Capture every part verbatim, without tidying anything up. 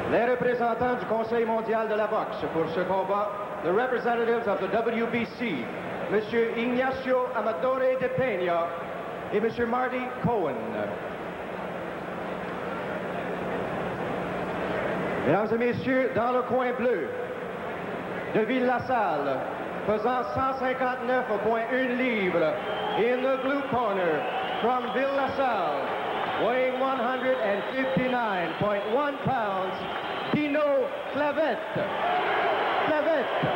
Les représentants du Conseil mondial de la boxe pour ce combat, the representatives of the W B C, M. Ignacio Amadore de Peña et M. Marty Cohen. Mesdames et messieurs, dans le coin bleu, de Ville-la-Salle, pesant cent cinquante-neuf virgule un livres, in the blue corner, from Ville-la-Salle, weighing one hundred fifty-nine point one pounds, Dino Clavette. Clavette.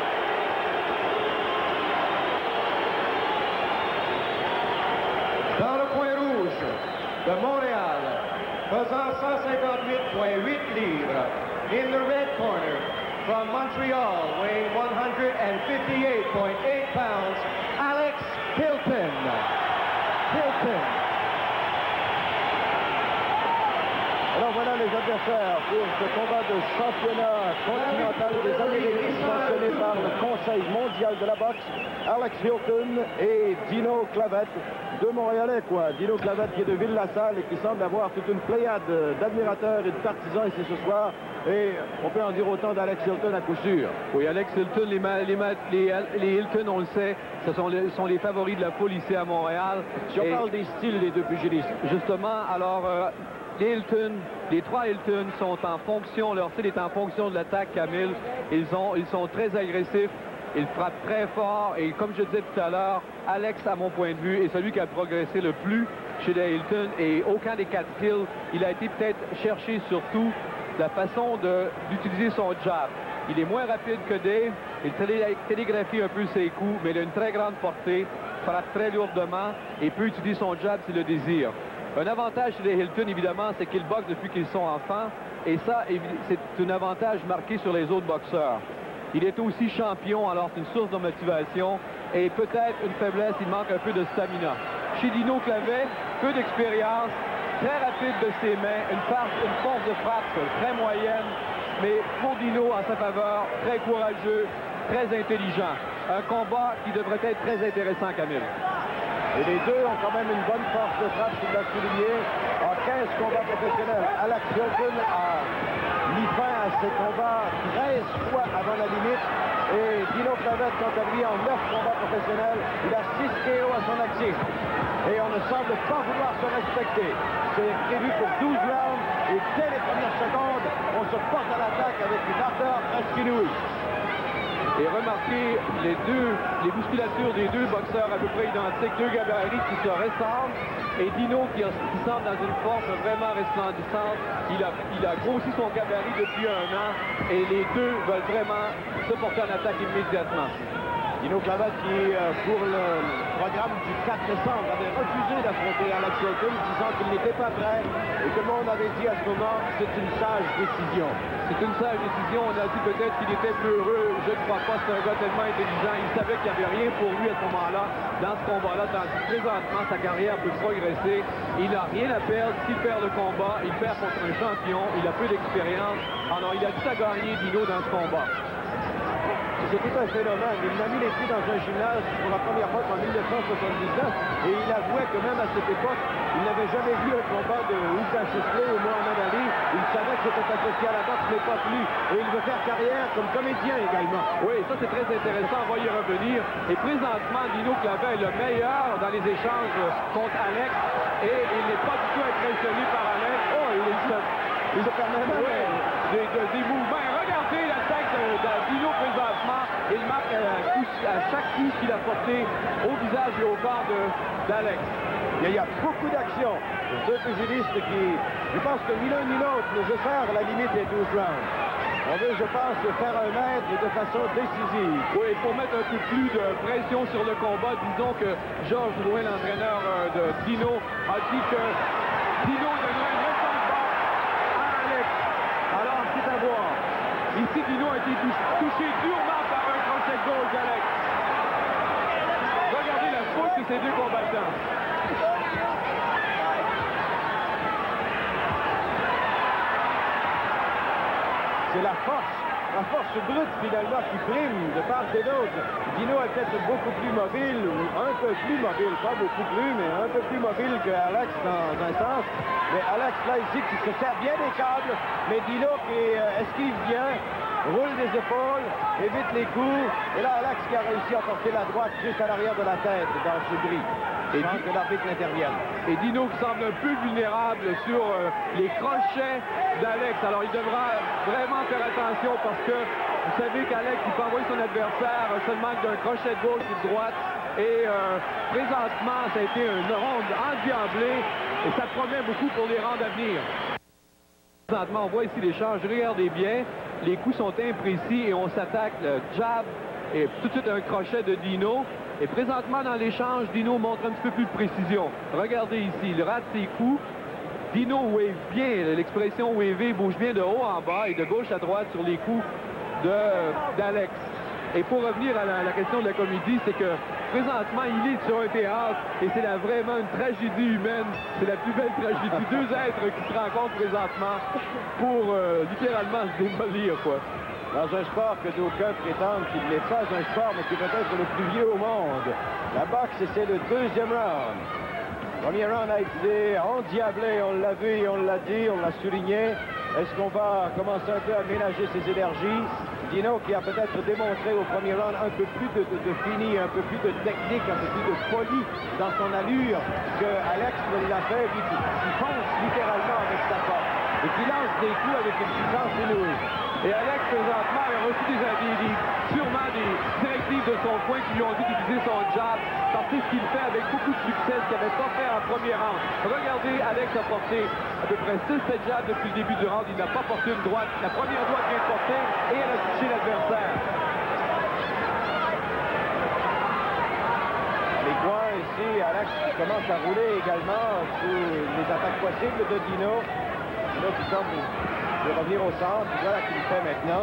Dans le coin rouge, de Montréal, pesant cent cinquante-huit virgule huit livres, in the red corner, from Montreal, weighing one hundred fifty-eight point eight pounds, Alex Hilton. Hilton. Alors voilà les adversaires pour ce combat de championnat continental des Amériques sanctionné par le Conseil mondial de la boxe. Alex Hilton et Dino Clavette, deux Montréalais quoi. Dino Clavette qui est de Ville-la-Salle et qui semble avoir toute une pléiade d'admirateurs et de partisans ici ce soir. Et on peut en dire autant d'Alex Hilton à coup sûr. Oui, Alex Hilton, les, les, les, les Hilton, on le sait, ce sont les, sont les favoris de la foule ici à Montréal. Si on et parle des styles des deux pugilistes. Justement, alors... Euh, Les Hilton, les trois Hilton sont en fonction, leur style est en fonction de l'attaque, Camille. Ils, ont, ils sont très agressifs, ils frappent très fort et comme je disais tout à l'heure, Alex, à mon point de vue, est celui qui a progressé le plus chez les Hilton et aucun des quatre styles, il a été peut-être cherché surtout la façon d'utiliser son jab. Il est moins rapide que Dave, il télé, télégraphie un peu ses coups, mais il a une très grande portée, frappe très lourdement et peut utiliser son jab s'il le désire. Un avantage chez les Hilton, évidemment, c'est qu'ils boxent depuis qu'ils sont enfants. Et ça, c'est un avantage marqué sur les autres boxeurs. Il est aussi champion, alors c'est une source de motivation. Et peut-être une faiblesse, il manque un peu de stamina. Chez Dino Clavette, peu d'expérience, très rapide de ses mains, une, force, une force de frappe très moyenne. Mais pour Dino, en sa faveur, très courageux, très intelligent. Un combat qui devrait être très intéressant, Camille. Et les deux ont quand même une bonne force de frappe, tu l'as souligné, en quinze combats professionnels. Alex Hilton a mis fin à ses combats treize fois avant la limite. Et Dino Clavette, quant à lui, en neuf combats professionnels, il a six K O à son actif. Et on ne semble pas vouloir se respecter. C'est prévu pour douze rounds. Et dès les premières secondes, on se porte à l'attaque avec une ardeur presque inouïe. Et remarquez les deux, les musculatures des deux boxeurs à peu près identiques, deux gabarits qui se ressemblent. Et Dino qui, qui semble dans une forme vraiment resplendissante. Il a, il a grossi son gabarit depuis un an et les deux veulent vraiment se porter en attaque immédiatement. Dino Clavette qui, pour le programme du quatre décembre, avait refusé d'affronter Alex Hilton, disant qu'il n'était pas prêt. Et tout le monde avait dit à ce moment, c'est une sage décision. C'est une sage décision. On a dit peut-être qu'il était peureux. Je ne crois pas. C'est un gars tellement intelligent. Il savait qu'il n'y avait rien pour lui à ce moment-là, dans ce combat-là. Tandis que présentement, sa carrière peut progresser. Il n'a rien à perdre. S'il perd le combat, il perd contre un champion. Il a peu d'expérience. Alors, il a tout à gagner, Dino, dans ce combat. C'est tout un phénomène. Il a mis les pieds dans un gymnase pour la première fois en mille neuf cent soixante-dix-neuf et il avouait que même à cette époque, il n'avait jamais vu un combat de Ousa Chisley ou Mohamed Ali. Il savait que c'était associé à la boxe, mais pas plus. Et il veut faire carrière comme comédien également. Oui, ça c'est très intéressant. On va y revenir. Et présentement, Dino Clavette est le meilleur dans les échanges contre Alex et il n'est pas du tout impressionné par Alex. Oh, il, il se, il se permet même ouais, des, des, des mouvements. Regardez l'attaque de, de Dino présentement. Il marque à, coup, à chaque coup qu'il a porté au visage et au corps d'Alex. Il y a beaucoup d'actions. Deux pugilistes qui, je pense que ni l'un ni l'autre ne veut faire la limite des douze rounds. On veut, je pense, faire un mètre de façon décisive. Oui, pour mettre un peu plus de pression sur le combat, disons que Georges Drouin, l'entraîneur de Dino, a dit que Dino donnerait un méchant combat à Alex. Alors, c'est à voir. Ici, Dino a été touché durement par un crochet gauche d'Alex. Regardez la faute de ces deux combattants. C'est la force la force brute, finalement, qui prime de part et d'autre. Dino est peut-être beaucoup plus mobile, ou un peu plus mobile, pas beaucoup plus, mais un peu plus mobile que Alex dans un sens. Mais Alex, là, ici, qui se sert bien des câbles, mais Dino qui euh, esquive bien, roule des épaules, évite les coups. Et là, Alex qui a réussi à porter la droite juste à l'arrière de la tête dans ce bris. Et sans que l'arbitre n'intervienne. Et Dino qui semble un peu vulnérable sur euh, les crochets d'Alex. Alors il devra vraiment faire attention parce que vous savez qu'Alex, il peut envoyer son adversaire seulement d'un crochet de gauche ou de droite. Et euh, présentement, ça a été une ronde endiablée et ça promet beaucoup pour les rondes à venir. Présentement, on voit ici l'échange. Regardez bien, les coups sont imprécis et on s'attaque le jab et tout de suite un crochet de Dino. Et présentement, dans l'échange, Dino montre un petit peu plus de précision. Regardez ici, il rate ses coups. Dino wave bien, l'expression waver bouge bien de haut en bas et de gauche à droite sur les coups d'Alex. Et pour revenir à la, la question de la comédie, c'est que présentement, il est sur un théâtre et c'est vraiment une tragédie humaine. C'est la plus belle tragédie. Deux êtres qui se rencontrent présentement pour euh, littéralement se démolir, quoi. Dans un sport que d'aucuns prétendent qu'il n'est pas un sport, mais qui peut être le plus vieux au monde. La boxe, c'est le deuxième round. Le premier round a été endiablé, on l'a vu et on l'a dit, on l'a souligné. Est-ce qu'on va commencer un peu à ménager ses énergies? Dino qui a peut-être démontré au premier round un peu plus de, de, de fini, un peu plus de technique, un peu plus de folie dans son allure que Alex ne l'a fait, lui qui, qui fonce littéralement avec sa force et qui lance des coups avec une puissance inouïe. Et Alex, présentement, a reçu des, des, des, sûrement des directives de son coin qui lui ont dit d'utiliser son jab, parce que ce qu'il fait avec beaucoup de succès, ce qu'il n'avait pas fait en premier round. Regardez, Alex a porté à peu près six sept jabs depuis le début du round. Il n'a pas porté une droite. La première droite vient de porter et elle a touché l'adversaire. Les coins ici, Alex qui commence à rouler également sous les attaques possibles de Dino. Dino qui semble de revenir au centre, voilà qu'il fait maintenant.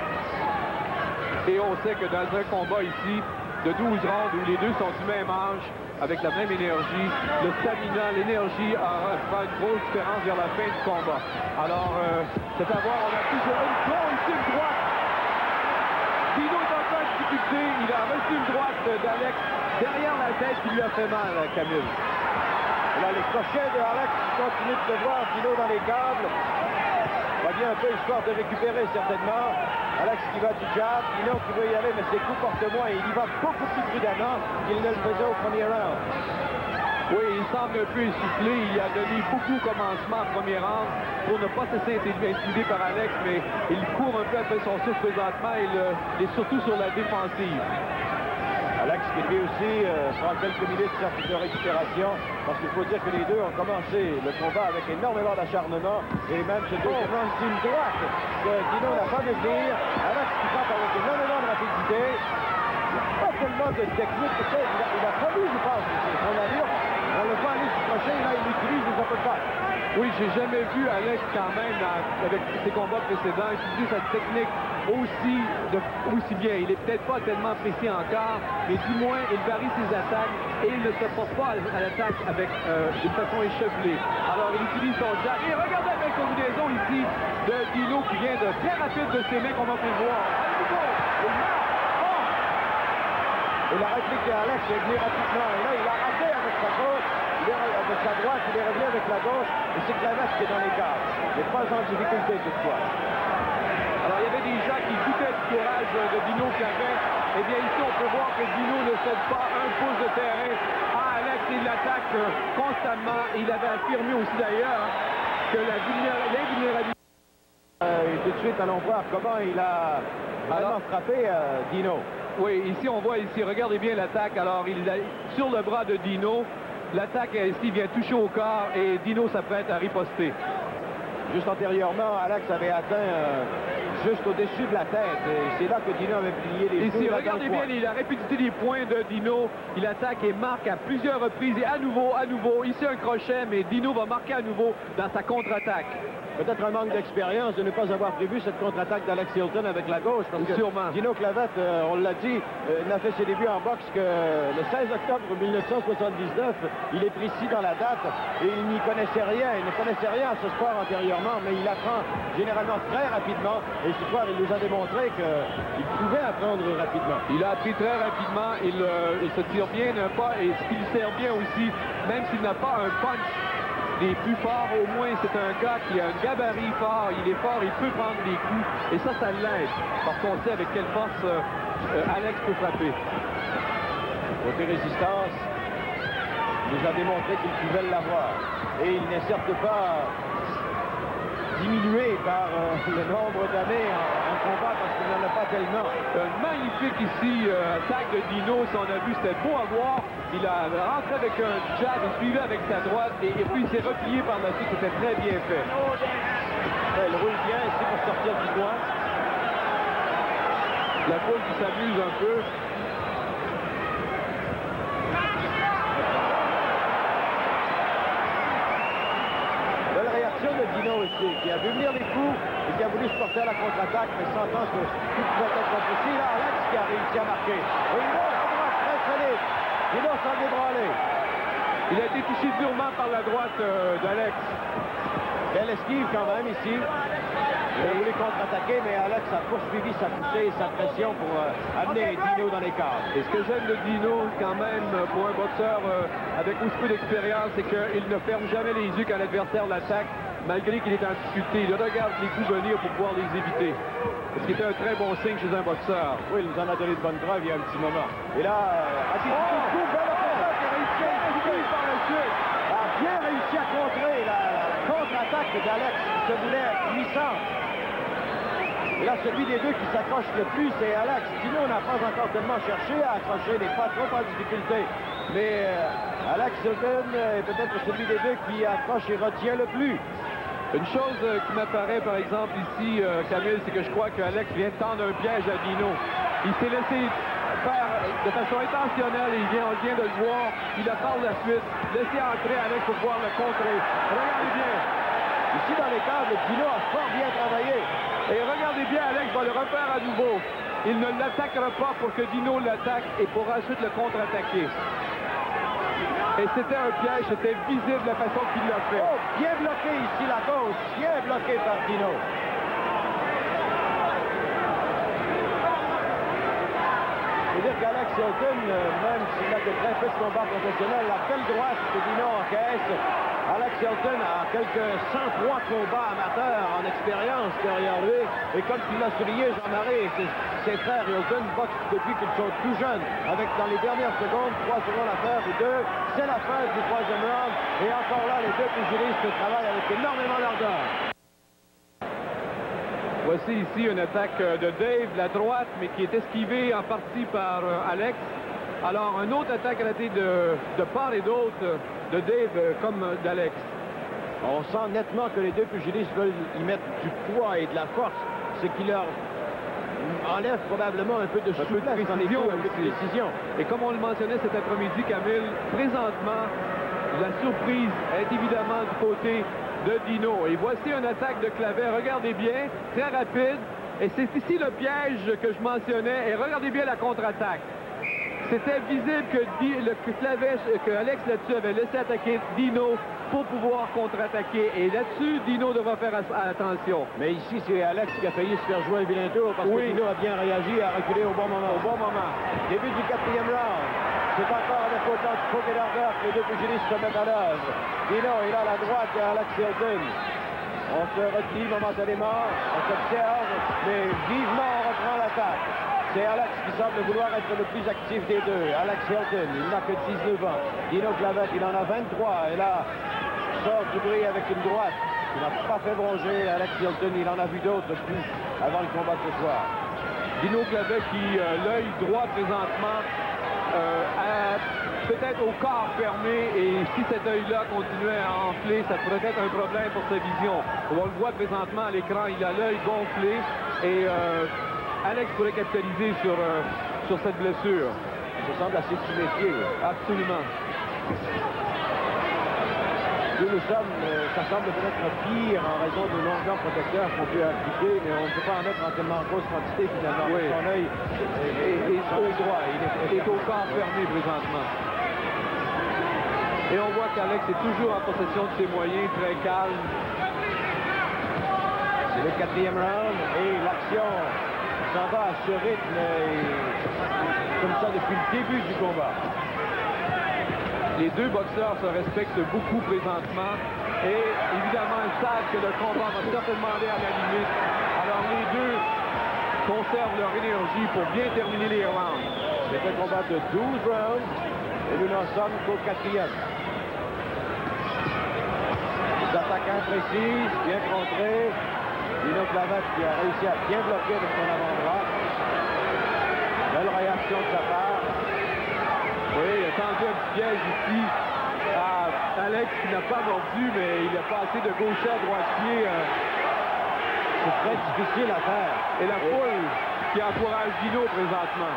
Et on sait que dans un combat ici de douze rounds où les deux sont du même âge, avec la même énergie, le stamina, l'énergie fera une grosse différence vers la fin du combat. Alors, euh, c'est à voir, on a toujours une droite ici, une droite. Dino est en train de difficulté, il a reçu une droite d'Alex derrière la tête qui lui a fait mal, Camille. Là, les crochets de Alex qui continuent de se voir, Dino dans les câbles. Va bien un peu histoire de récupérer certainement. Alex qui va du jab, Dino qui veut y aller, mais ses coups portent moins. Il y va beaucoup plus prudemment qu'il ne le faisait au premier round. Oui, il semble un peu essoufflé. Il a donné beaucoup au commencement en premier round pour ne pas se laisser intimider par Alex, mais il court un peu après son souffle présentement et, le, et surtout sur la défensive. Alex qui lui aussi euh, prend quelques minutes de récupération, parce qu'il faut dire que les deux ont commencé le combat avec énormément d'acharnement, et même ce deuxième round, c'est une droite que Dino n'a pas vu venir. Alex qui frappe avec énormément de rapidité, pas tellement de technique, il a, il a fallu, je pense, son allure. On le voit aller se prochain, là il utilise les uppercuts. Oui, j'ai jamais vu Alex quand même, dans, avec ses combats précédents, utiliser sa technique aussi, de, aussi bien. Il est peut-être pas tellement précis encore, mais du moins, il varie ses attaques et il ne se porte pas à l'attaque avec euh, d'une façon échevelée. Alors, il utilise son jab. Et regardez avec combinaison ici de Dino qui vient de très rapide de ses mains qu'on va pouvoir voir. Et la réplique d'Alex est venue rapidement. Et là, il a raté avec sa gauche, il est, avec sa droite, il est revenu avec la gauche, et c'est Clavet qui est dans les câbles. Il n'est pas en difficulté toutefois. Alors, il y avait des gens qui doutaient du courage de Dino Clavet. Eh bien, ici, on peut voir que Dino ne cède pas un pouce de terrain à Alex. Il l'attaque constamment. Il avait affirmé aussi, d'ailleurs, que la vulnérabilité... Euh, et tout de suite, allons voir comment il a vraiment frappé euh, Dino. Oui, ici, on voit ici, regardez bien l'attaque. Alors, il a, sur le bras de Dino, l'attaque ici vient toucher au corps et Dino s'apprête à riposter. Juste antérieurement, Alex avait atteint euh, juste au-dessus de la tête. Et c'est là que Dino avait plié les Ici, coups. regardez bien la rapidité des points de Dino. Il attaque et marque à plusieurs reprises. Et à nouveau, à nouveau, ici un crochet, mais Dino va marquer à nouveau dans sa contre-attaque. Peut-être un manque d'expérience de ne pas avoir prévu cette contre-attaque d'Alex Hilton avec la gauche. Parce que sûrement. Dino Clavet, euh, on l'a dit, euh, n'a fait ses débuts en boxe que le seize octobre mille neuf cent soixante-dix-neuf. Il est précis dans la date et il n'y connaissait rien. Il ne connaissait rien à ce sport antérieurement, mais il apprend généralement très rapidement. Et Et ce soir, il nous a démontré qu'il pouvait apprendre rapidement. Il a appris très rapidement, il, euh, il se tire bien d'un pas et ce qu'il sert bien aussi, même s'il n'a pas un punch des plus forts, au moins c'est un gars qui a un gabarit fort, il est fort, il peut prendre des coups et ça, ça l'aide parce qu'on sait avec quelle force euh, euh, Alex peut frapper. Côté résistance, il nous a démontré qu'il pouvait l'avoir. Et il n'est certes pas diminué par euh, le nombre d'années en, en combat parce qu'il n'en a pas tellement. Un magnifique ici, euh, attaque de Dino, si on a vu, c'était beau à voir. Il a rentré avec un jab, il suivait avec sa droite et, et puis il s'est replié par la suite, c'était très bien fait. Elle roule bien ici pour sortir du coin. La foule qui s'amuse un peu. De Dino ici, qui a vu venir les coups et qui a voulu se porter à la contre-attaque, mais sentant que tout pouvait être impossible. Là, Alex qui a réussi à marquer. Et il va à droite très solide. Dino s'en débranler. Il a été touché durement par la droite euh, d'Alex. Belle esquive quand même ici. Il a voulu contre-attaquer, mais Alex a poursuivi sa poussée et sa pression pour euh, amener Dino dans les cadres. Et ce que j'aime de Dino, quand même, pour un boxeur euh, avec aussi peu d'expérience, c'est qu'il ne ferme jamais les yeux quand l'adversaire l'attaque. Malgré qu'il est en difficulté, il regarde les coups venir pour pouvoir les éviter. Ce qui est un très bon signe chez un boxeur. Oui, il nous en a donné de bonnes preuves il y a un petit moment. Et là, euh, a, oh, coup, belle attaque, il a réussi à esquiver par la suite. A bien réussi à contrer la, la contre-attaque d'Alex qui se voulait puissante. Et là, celui des deux qui s'accroche le plus, c'est Alex. Dino n'a pas encore tellement cherché à accrocher, n'est pas trop en difficulté. Mais euh, Alex Hilton est peut-être celui des deux qui accroche et retient le plus. Une chose euh, qui m'apparaît, par exemple, ici, euh, Camille, c'est que je crois qu'Alex vient de tendre un piège à Dino. Il s'est laissé faire de façon intentionnelle, et il vient, on vient de le voir. Il a par la suite laissé entrer Alex pour pouvoir le contrer. Regardez bien. Ici, dans les câbles, Dino a fort bien travaillé. Et regardez bien, Alex va le refaire à nouveau. Il ne l'attaquera pas pour que Dino l'attaque et pour ensuite le contre-attaquer. Et c'était un piège, c'était visible la façon qu'il l'a fait. Oh, bien bloqué ici la gauche, bien bloqué par Dino. C'est-à-dire qu'Alex Hilton, même s'il a de très peu de combats professionnels, la belle droite que Dino encaisse, Alex Hilton a quelques cent trois combats amateurs en expérience derrière lui. Et comme tu l'as souligné, Jean-Marie, ses, ses frères Hilton boxent depuis qu'ils sont tout jeunes. Avec dans les dernières secondes, trois secondes à faire ou deux. C'est la fin du troisième round. Et encore là, les deux pugilistes travaillent avec énormément d'ardeur. Voici ici une attaque de Dave, la droite, mais qui est esquivée en partie par euh, Alex. Alors, une autre attaque ratée de, de part et d'autre de Dave euh, comme d'Alex. On sent nettement que les deux pugilistes veulent y mettre du poids et de la force, ce qui leur enlève probablement un peu de souplesse, un peu de précision, un peu de décision. Et comme on le mentionnait cet après-midi, Camille, présentement, la surprise est évidemment du côté de Dino. Et voici une attaque de Clavet, regardez bien, très rapide. Et c'est ici le piège que je mentionnais. Et regardez bien la contre-attaque. C'était visible que, Di, le, que, Clavet, que Alex là-dessus avait laissé attaquer Dino pour pouvoir contre-attaquer. Et là-dessus, Dino devra faire attention. Mais ici, c'est Alex qui a failli se faire jouer un vilain tour parce oui. que Dino a bien réagi et a reculé au bon moment. Au bon moment. Début du quatrième round. C'est encore avec autant de faux et d'ardeur que les deux pugilistes se mettent à l'œuvre. Dino, il a la droite de Alex Hilton. On se retire momentanément, on s'observe, mais vivement on reprend l'attaque. C'est Alex qui semble vouloir être le plus actif des deux. Alex Hilton, il n'a que dix-neuf ans. Dino Clavet, il en a vingt-trois. Et là, sort du bruit avec une droite. Il n'a pas fait bronger Alex Hilton. Il en a vu d'autres plus avant le combat de ce soir. Dino Clavet qui, euh, l'œil droit présentement, euh, a peut-être au corps fermé. Et si cet œil-là continuait à enfler, ça pourrait être un problème pour sa vision. On le voit présentement à l'écran, il a l'œil gonflé. Et... Euh, Alex pourrait capitaliser sur, euh, sur cette blessure. Ça semble assez sous-méfié. Absolument. Nous, nous sommes, euh, ça semble peut-être pire en raison de longueurs protecteurs qu'on peut appliquer, mais on ne peut pas en mettre en tellement grosse quantité finalement. Oui. Son œil est, est, est, est droit. Il est, est au corps fermé présentement. Et on voit qu'Alex est toujours en possession de ses moyens, très calme. C'est le quatrième round et l'action s'en va à ce rythme et comme ça depuis le début du combat. Les deux boxeurs se respectent beaucoup présentement et évidemment ils savent que le combat va certainement aller à la limite. Alors les deux conservent leur énergie pour bien terminer les rounds. C'est un combat de douze rounds et nous n'en sommes qu'au quatrième. Les attaquants précises, bien contrés. Dino Clavet qui a réussi à bien bloquer avec son avant-bras. Belle réaction de sa part. Oui, il a tendu un petit piège ici à Alex qui n'a pas mordu, mais il a passé de gaucher à droite-pied. Euh... C'est très difficile à faire. Et la oui. foule qui encourage Dino présentement.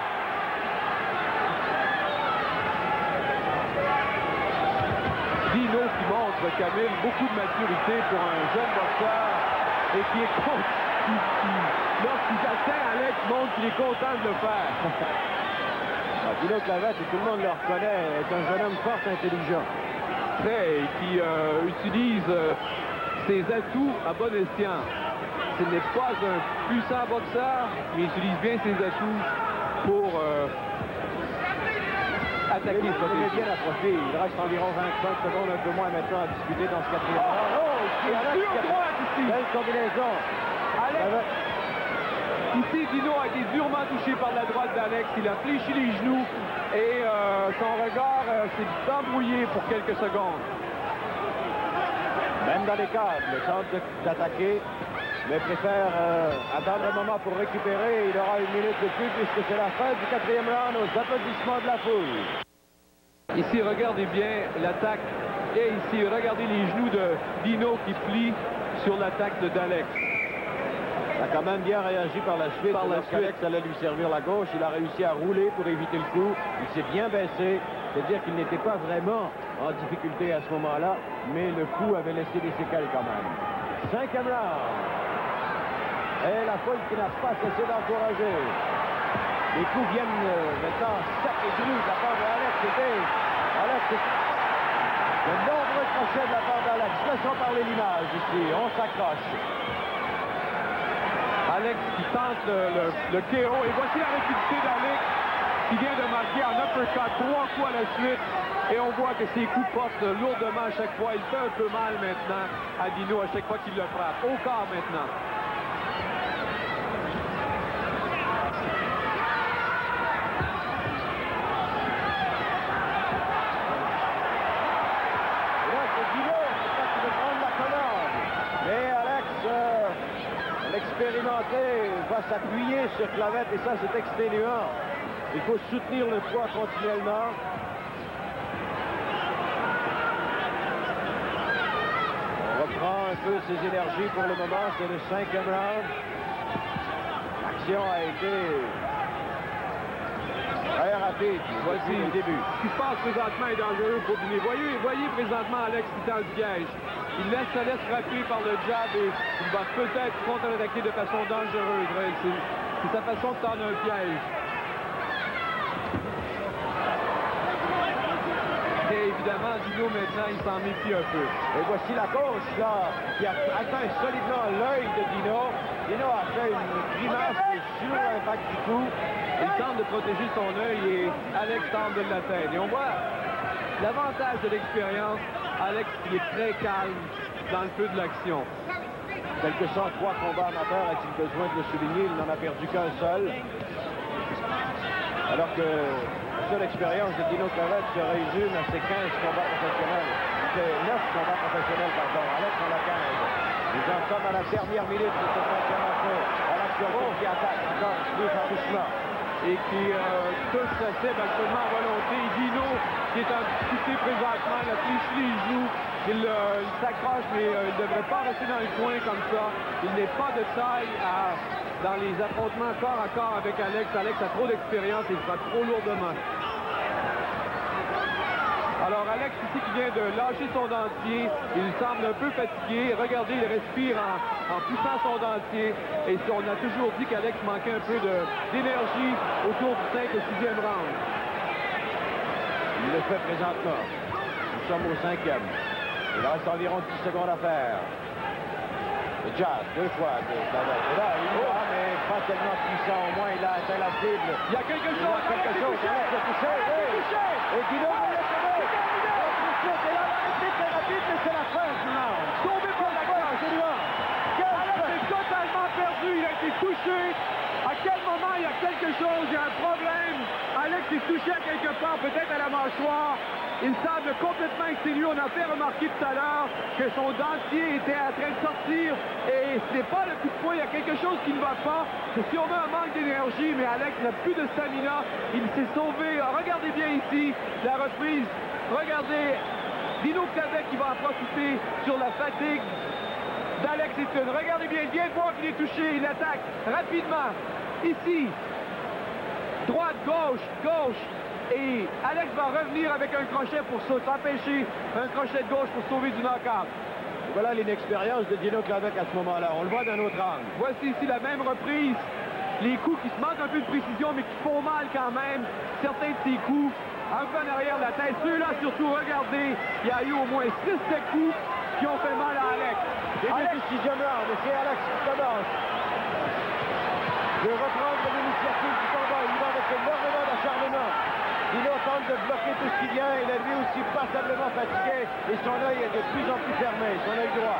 Dino qui montre, Camille, beaucoup de maturité pour un jeune boxeur et qui est con... qui, qui, lorsqu'il atteint Alex, montre qu'il est content de le faire. Dino Clavet, et tout le monde le reconnaît, est un jeune homme fort intelligent. Très, qui euh, utilise euh, ses atouts à bon escient. Ce n'est pas un puissant boxeur, mais il utilise bien ses atouts pour euh, attaquer. Il est bien approché. Il reste environ vingt-cinq secondes, un peu moins maintenant à discuter dans ce quatrième round. Oh, ici, Alex, ici. Belle combinaison. Alex. Ici, Dino a été durement touché par la droite d'Alex. Il a fléchi les genoux et euh, son regard euh, s'est embrouillé pour quelques secondes. Même dans les cadres, le tente d'attaquer, mais préfère euh, attendre un moment pour récupérer. Il aura une minute de plus puisque c'est la fin du quatrième round aux applaudissements de la foule. Ici, regardez bien l'attaque. Et ici, regardez les genoux de Dino qui plient sur l'attaque d'Alex. Il a quand même bien réagi par la suite. Par la suite. Alex allait lui servir la gauche. Il a réussi à rouler pour éviter le coup. Il s'est bien baissé. C'est-à-dire qu'il n'était pas vraiment en difficulté à ce moment-là, mais le coup avait laissé des séquelles quand même. Cinquième round. Et la foule qui n'a pas cessé d'encourager. Les coups viennent euh, maintenant secs et drus de la part d'Alex. C'était Alex. De nombreux crochets de la part d'Alex. Laissons parler l'image ici. On s'accroche. Alex qui tente le, le, le K O. Et voici la rapidité d'Alex qui vient de marquer en uppercut trois fois à la suite. Et on voit que ses coups portent lourdement à chaque fois. Il fait un peu mal maintenant à Dino à chaque fois qu'il le frappe. Au corps maintenant. Et là, c'est Dino qui veut prendre la colonne. Mais Alex... Euh... L'expérimenté va s'appuyer sur Clavet et ça c'est exténuant. Il faut soutenir le poids continuellement. On reprend un peu ses énergies pour le moment. C'est le cinquième round. L'action a été très rapide. Voici le début. Ce qui se passe présentement est dangereux pour Dino. Voyez, voyez présentement Alex qui tend le piège. Il laisse, se laisse frapper par le jab et il va peut-être contre-attaquer de façon dangereuse. C'est sa façon de tendre un piège. Et évidemment, Dino, maintenant, il s'en méfie un peu. Et voici la gauche, là, qui a atteint solidement l'œil de Dino. Dino a fait une grimace sur l'impact du coup. Il tente de protéger son œil et Alex tente de l'atteindre. Et on voit l'avantage de l'expérience. Alex qui est très calme dans le feu de l'action. Quelque cent trois combats amateurs, a-t-il besoin de le souligner? Il n'en a perdu qu'un seul. Alors que la seule expérience de Dino Clavet se résume à ses quinze combats professionnels. C'est neuf combats professionnels, pardon. Alex en a quinze. Nous en sommes à la dernière minute de ce cinquième assaut. Alex Corot qui attaque encore plus farouchement. Et qui euh, touche sa cible actuellement à volonté. Dino, qui est en difficulté présentement, il a fléchi les genoux. Il, euh, il s'accroche, mais euh, il ne devrait pas rester dans le coin comme ça. Il n'est pas de taille à, dans les affrontements corps à corps avec Alex. Alex a trop d'expérience et il frappe trop lourdement. Alors Alex ici qui vient de lâcher son dentier, il semble un peu fatigué. Regardez, il respire en, en poussant son dentier. Et on a toujours dit qu'Alex manquait un peu d'énergie autour du cinq et sixième round. Il le fait présentement. Nous sommes au cinquième. Il reste environ dix secondes à faire. Le jab, deux fois de d'Alex. Là, il y va, mais pas tellement puissant. Au moins, il a atteint la cible. Il y a quelque Il y chose. a quelque chose. Alex a touché. Oui. Et Dino va le sauver. Et là, l'arrêté très rapide, mais c'est la fin du round. Sauvé par la fin, absolument. Alex est totalement perdu. Il a été touché. À quel moment il y a quelque chose, il y a un problème. Alex est touché à quelque part, peut-être à la mâchoire. Il semble complètement exténué. On a fait remarquer tout à l'heure que son dentier était en train de sortir. Et ce n'est pas le coup de poing, il y a quelque chose qui ne va pas. C'est sûrement un manque d'énergie, mais Alex n'a plus de stamina. Il s'est sauvé. Regardez bien ici la reprise. Regardez Dino Clavet qui va en profiter sur la fatigue d'Alex Eaton. Regardez bien, il vient de voir qu'il est touché. Il attaque rapidement. Ici, droite, gauche, gauche. Et Alex va revenir avec un crochet pour s'empêcher un crochet de gauche pour sauver du knockout. Voilà l'inexpérience de Dino Clavet à ce moment-là. On le voit d'un autre angle. Voici ici la même reprise. Les coups qui se manquent un peu de précision, mais qui font mal quand même. Certains de ces coups, un peu en arrière de la tête. Ceux-là, surtout, regardez, il y a eu au moins six sept coups qui ont fait mal à Alex. Début du sixième round, et c'est Alex qui commence. De reprendre l'initiative du combat. Il va avec énormément d'acharnement. Dino tente de bloquer tout ce qui vient. Il est lui aussi passablement fatigué. Et son œil est de plus en plus fermé, son œil droit.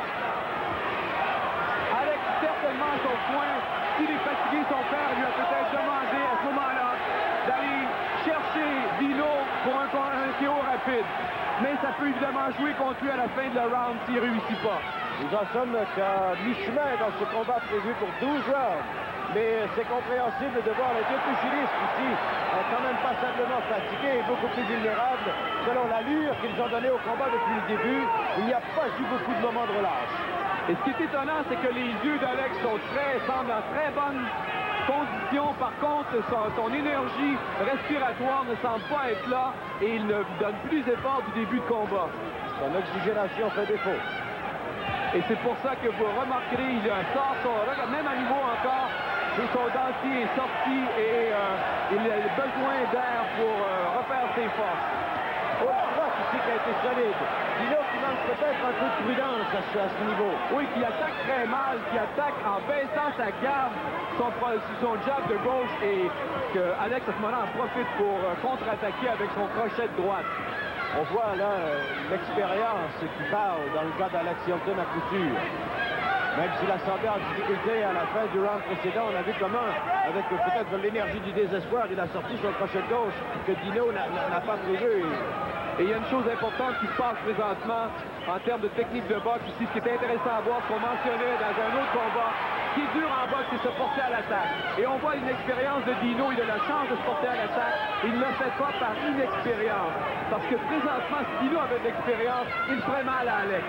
Alex, certainement son point. S'il est fatigué, son père lui a peut-être demandé à ce moment-là d'aller chercher Dino pour un, un K O rapide. Mais ça peut évidemment jouer contre lui à la fin de la round s'il ne réussit pas. Nous en sommes qu'à mi-chemin dans ce combat prévu pour douze rounds. Mais c'est compréhensible de voir les deux pugilistes ici euh, quand même passablement fatigués et beaucoup plus vulnérables selon l'allure qu'ils ont donnée au combat depuis le début. Il n'y a pas eu beaucoup de moments de relâche. Et ce qui est étonnant, c'est que les yeux d'Alex sont très, semblent en très bonne condition. Par contre, son, son énergie respiratoire ne semble pas être là et il ne donne plus d'efforts du début de combat. Son oxygénation fait défaut. Et c'est pour ça que vous remarquerez, il sort son... Même à niveau encore, son dentier est sorti et euh, il a besoin d'air pour euh, refaire ses forces. Oh, la droite ici qui a été solide. Dino qui manque peut-être un peu de prudence à ce, à ce niveau. Oui, qui attaque très mal, qui attaque en baissant sa garde, son, son jab de gauche et que Alex à ce moment-là en profite pour euh, contre-attaquer avec son crochet de droite. On voit là euh, l'expérience qui parle dans le cas d'Alex Hilton à coup sûr. Même s'il a semblé en difficulté à la fin du round précédent, on a vu comment, avec peut-être l'énergie du désespoir, il a sorti son crochet de gauche que Dino n'a pas prévu. Et il y a une chose importante qui se passe présentement en termes de technique de boxe ici. Ce qui est intéressant à voir, ce qu'on mentionnait dans un autre combat, ce qui est dur en boxe, c'est se porter à l'attaque. Et on voit une expérience de Dino, il a la chance de se porter à l'attaque. Il ne le fait pas par inexpérience. Parce que présentement, si Dino avait de l'expérience, il ferait mal à Alex.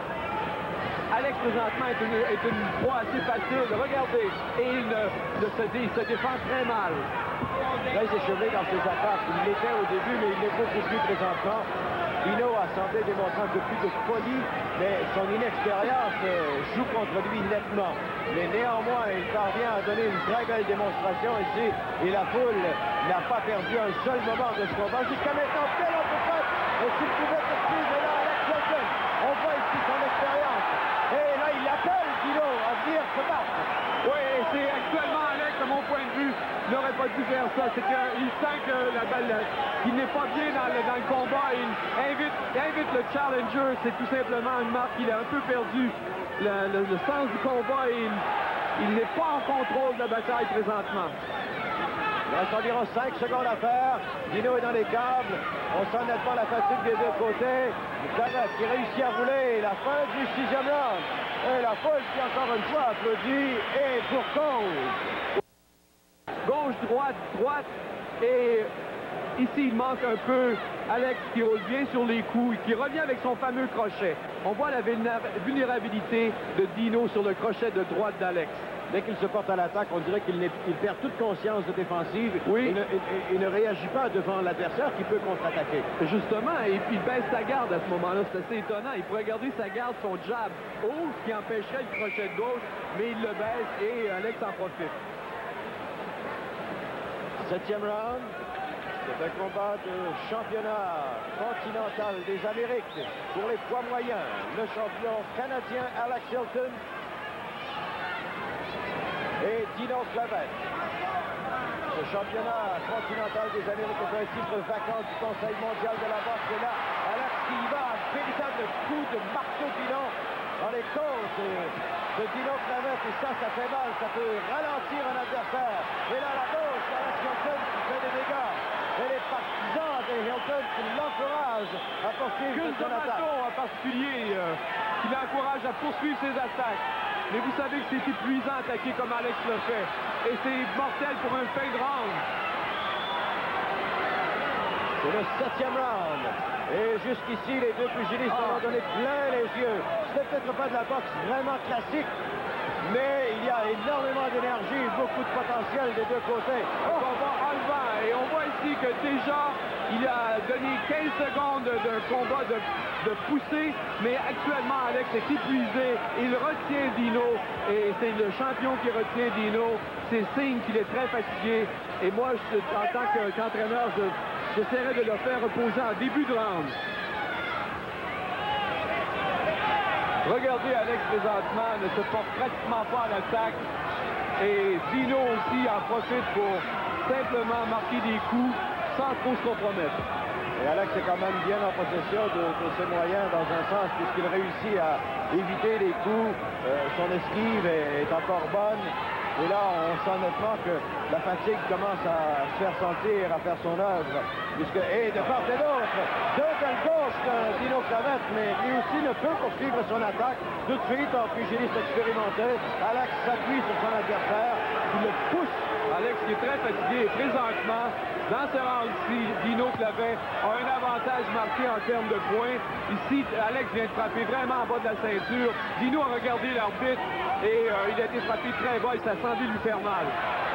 Alex, présentement, est une, est une proie assez facile. Regardez. Et il, ne, ne se, il se défend très mal. Là, il s'est chevelé dans ses attaques. Il l'était au début, mais il l'est beaucoup plus présentement. Dino a semblé démontrer un peu plus de folie, mais son inexpérience euh, joue contre lui nettement. Mais néanmoins, il parvient à donner une très belle démonstration ici. Et la foule n'a pas perdu un seul moment de ce combat. Jusqu'à maintenant, quel autre fait? Et s'il pouvait poursuivre là, Alex Hilton, on voit ici son expérience. Et là, il appelle Dino à venir se battre. Oui, c'est actuellement Alex, de mon point de vue, n'aurait pas dû faire ça. C'est qu'il sent que la balle, qu'il n'est pas bien dans le, dans le combat. Il invite, il invite le challenger. C'est tout simplement une marque qu'il a un peu perdu le, le, le sens du combat et il, il n'est pas en contrôle de la bataille présentement. Il reste environ cinq secondes à faire. Dino est dans les câbles. On sent nettement la fatigue des deux côtés. Claret qui réussit à rouler. La fin du sixième round. Et la foule qui encore une fois applaudit. Et pour cause. Gauche, droite, droite. Et ici, il manque un peu Alex qui roule bien sur les coups et qui revient avec son fameux crochet. On voit la vulnérabilité de Dino sur le crochet de droite d'Alex. Dès qu'il se porte à l'attaque, on dirait qu'il perd toute conscience de défensive. Oui. Il ne, il, il ne réagit pas devant l'adversaire qui peut contre-attaquer. Justement, et puis il baisse sa garde à ce moment-là. C'est assez étonnant. Il pourrait garder sa garde, son jab haut, ce qui empêcherait le crochet de gauche, mais il le baisse et Alex en profite. Septième round. C'est un combat de championnat continental des Amériques pour les poids moyens. Le champion canadien Alex Hilton et Dino Clavette. Le championnat continental des Amériques est un titre vacant du Conseil mondial de la boxe. Et là, Alex qui y va, un véritable coup de marteau pilon dans les côtes de Dino Clavette. Et ça, ça fait mal, ça peut ralentir un adversaire. Et là, à la gauche, Alex Hilton qui fait des dégâts. Et les partisans de Hilton qui l'encouragent à poursuivre son attaque. En particulier euh, qui l'encourage à poursuivre ses attaques. Mais vous savez que c'est épuisant attaquer comme Alex le fait. Et c'est mortel pour un fade round. C'est le septième round. Et jusqu'ici, les deux pugilistes ah. ont donné plein les yeux. Ce n'est peut-être pas de la boxe vraiment classique, mais il y a énormément d'énergie, beaucoup de potentiel des deux côtés. Oh. Combat enlevant. Et on voit ici que déjà, il a donné quinze secondes d'un combat de, de poussée, mais actuellement, Alex est épuisé. Il retient Dino, et c'est le champion qui retient Dino. C'est signe qu'il est très fatigué. Et moi, je, en tant qu'entraîneur, je, j'essaierai de le faire reposer en début de round. Regardez Alex présentement, ne se porte pratiquement pas à l'attaque. Et Dino aussi en profite pour simplement marquer des coups sans trop se compromettre. Et Alex est quand même bien en possession de, de ses moyens dans un sens, puisqu'il réussit à éviter les coups. Euh, son esquive est, est encore bonne. Et là, on sent nettement que la fatigue commence à se faire sentir, à faire son œuvre. Puisque, et de part et d'autre, deux ailes gauche de Dino Clavette, mais lui aussi ne peut poursuivre son attaque. Tout de suite, en pugiliste expérimenté, Alex s'appuie sur son adversaire, il le pousse. Alex qui est très fatigué, et présentement, dans ce round-ci, Dino Clavette a un avantage marqué en termes de points. Ici, Alex vient de frapper vraiment en bas de la ceinture. Dino a regardé l'arbitre et euh, il a été frappé très bas et ça semblait lui faire mal.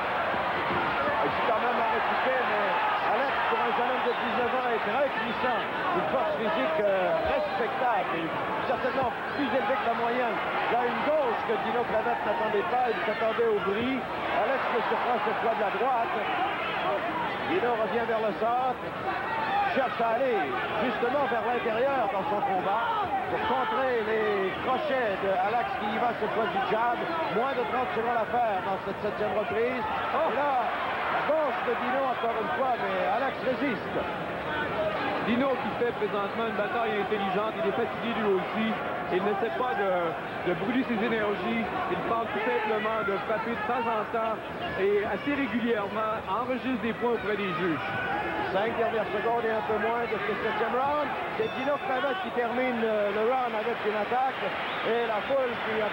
Je suis quand même à répliquer, mais Alex, pour un jeune homme de dix-neuf ans, est très puissant. Une force physique euh, respectable et certainement plus élevée que la moyenne. Il a une gauche que Dino Clavette n'attendait pas, il s'attendait au bris. Alex le surprend cette fois de la droite. Dino revient vers le centre, cherche à aller justement vers l'intérieur dans son combat pour contrer les crochets de Alex qui y va cette fois du jab. Moins de trente secondes à faire dans cette septième reprise. Et là, la gauche de Dino encore une fois, mais Alex résiste. Dino qui fait présentement une bataille intelligente, il est fatigué lui aussi. Il n'essaie pas de, de brûler ses énergies. Il tente tout simplement de frapper de temps en temps et assez régulièrement enregistre des points auprès des juges. Cinq dernières secondes et un peu moins de ce septième round. C'est Dino Clavette qui termine le round avec une attaque et la foule qui a...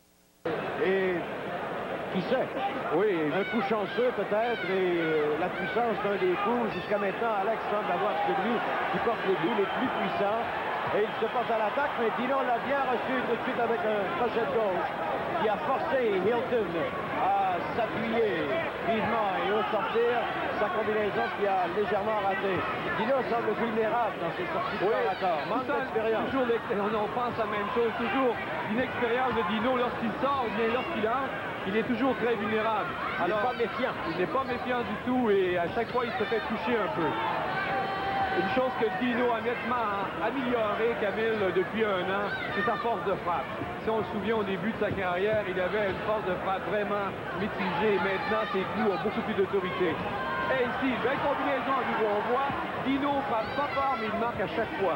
Et qui sait? Oui, un coup chanceux peut-être et la puissance d'un des coups. Jusqu'à maintenant, Alex semble avoir celui qui porte les coups les plus puissants. Et il se porte à l'attaque, mais Dino l'a bien reçu tout de suite avec un crochet de gauche qui a forcé Hilton à s'appuyer vivement et au sortir sa combinaison qui a légèrement raté. Dino semble vulnérable dans ses sorties de oui, corps à corps. Manque d'expérience. On pense la même chose, toujours l'inexpérience de Dino lorsqu'il sort ou bien lorsqu'il entre. Il est toujours très vulnérable. Il n'est pas méfiant. Il n'est pas méfiant du tout et à chaque fois, il se fait toucher un peu. Une chose que Dino a nettement amélioré, Camille, depuis un an, c'est sa force de frappe. Si on se souvient au début de sa carrière, il avait une force de frappe vraiment mitigée. Maintenant, ses coups ont beaucoup plus d'autorité. Et ici, belle combinaison à nouveau. On voit Dino frappe pas fort, mais il marque à chaque fois.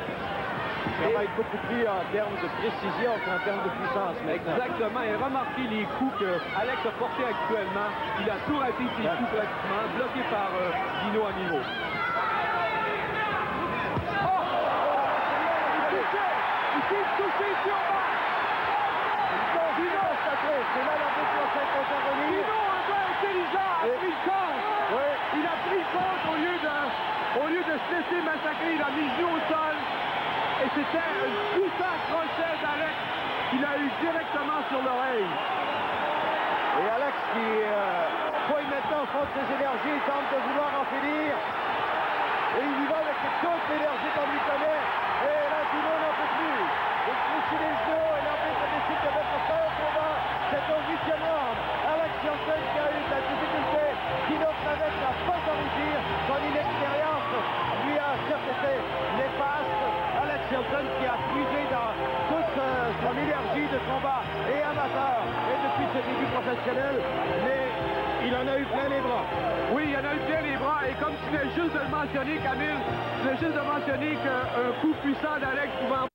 Ça va être beaucoup plus en termes de précision qu'en termes de puissance maintenant. Exactement. Et remarquez les coups que Alex a portés actuellement. Il a tout raté ses ouais. coups pratiquement, bloqué par euh, Dino à niveau. C'est là l'arbitre qui essaie d'intervenir. Dino, un peu intelligent, a pris le compte. Oui. Il a pris le compte au lieu de, au lieu de se laisser massacrer. Il a mis le genou au sol. Et c'était un puissant crochet d'Alex qu'il a eu directement sur l'oreille. Et Alex qui euh, fouille maintenant au fond de ses énergies, il tente de vouloir en finir. Et il y va avec toute l'énergie qu'on lui connaît. Et là, Dino n'en peut plus. Il fléchit les genoux et l'arbitre décide de mettre fin au combat. C'est au huitième round. Alex Hilton qui a eu de la difficulté. Dino Clavette n'a pas réussi. Son inexpérience lui a certes été néfaste. Alex Hilton qui a puisé dans toute euh, son énergie l'énergie de combat et amateur et depuis ses débuts professionnels, mais il en a eu plein les bras. Oui, il en a eu plein les bras. Et comme tu viens juste de le mentionner, Camille, tu viens juste de mentionner qu'un coup puissant d'Alex pouvait